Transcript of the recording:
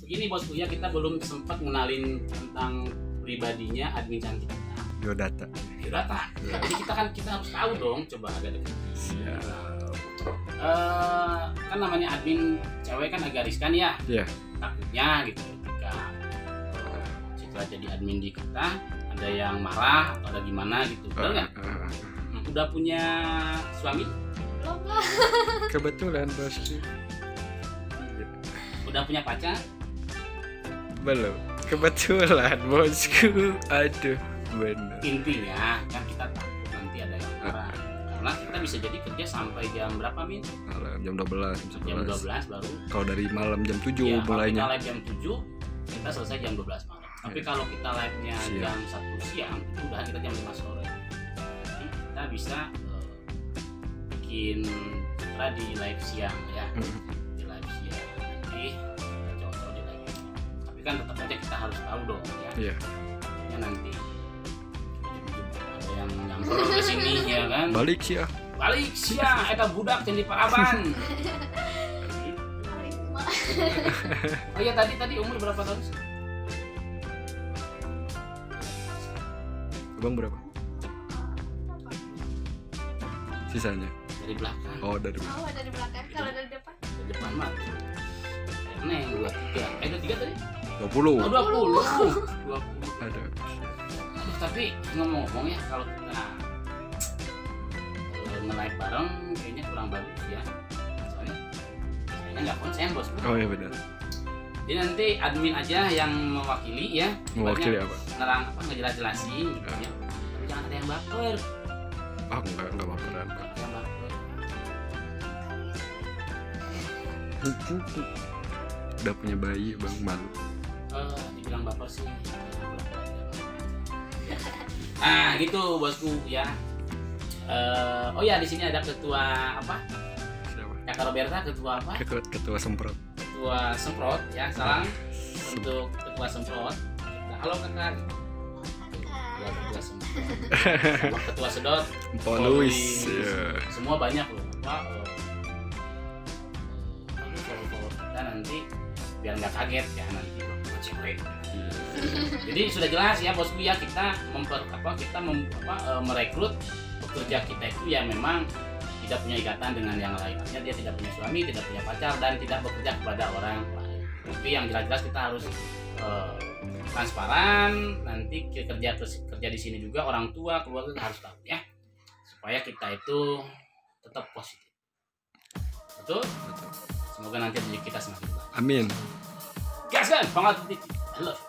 Begini bosku ya, kita belum sempat ngenalin tentang pribadinya admin cantik kita. Biodata. Biodata. Jadi kita harus tahu dong, coba agak dekat. Kan namanya admin cewek kan agak riskan ya. Iya. Takutnya gitu ketika Citra jadi admin di kita ada yang marah atau ada gimana gitu. Benar nggak? Udah punya suami? Belum lah. Kebetulan bosku. Udah punya pacar? Belum. Kebetulan bosku. Aduh, bener. Intinya kan kita takut nanti ada yang marah. Karena kita bisa jadi kerja sampai jam berapa, Min? Malam jam 12, Jam 12 baru. Kalau dari malam jam 7 Ya, kalau mulainya. kita live jam 7, kita selesai jam 12 malam. Tapi kalau kita live-nya jam 1 siang, itu udah kita jam 5 sore. Jadi kita bisa bikin Citra di live siang ya. Di live siang. Nanti kita coba di live. Tapi kan tetap aja kita harus tahu dong ya. Iya. Ya nanti ada yang nyamper ke sini ya kan. Balik sih ya. Balik sia, eta budak jadi paraban. Oh iya, tadi umur berapa tahun sih? Abang berapa? Sisanya? Dari belakang. Oh, dari belakang. Oh, dari belakang. Kalau dari depan? Dari depan mah. Neng 23. Ada 3 tadi? 20. Oh, 20. 20. Ada. Tapi ngomong-ngomong ya, kalau kita nge-live bareng kayaknya kurang bagus ya. Soalnya kayaknya nggak konsen bos. Oh iya benar. Jadi nanti admin aja yang mewakili ya. Mewakili apa? Ngejelas-jelasin gitu ya. Tapi jangan ada yang baper. Ah, enggak baperan. Yang baper. Udah punya bayi, Bang, malu. Dibilang baper sih. Nah, gitu bosku ya. Oh ya, di sini ada ketua apa? Siapa? Kakak Roberta, ketua apa? Ketua semprot. Ketua semprot ya, salam untuk ketua semprot. Halo kakak. Ya, ketua semprot. Sama ketua sedot. Mpok Luis. Ya. Semua banyak loh. Follow kita nanti biar nggak kaget ya nanti cewek. Jadi sudah jelas ya bosku ya, kita merekrut pekerja kita itu yang memang tidak punya ikatan dengan yang lain. Artinya dia tidak punya suami, tidak punya pacar, dan tidak bekerja kepada orang lain. Tapi yang jelas-jelas kita harus transparan. Nanti kerja di sini juga orang tua, keluarga harus tahu ya, supaya kita itu tetap positif. Betul? Semoga nanti rezeki kita semakin baik. Amin. Gaskan, banget. I love you.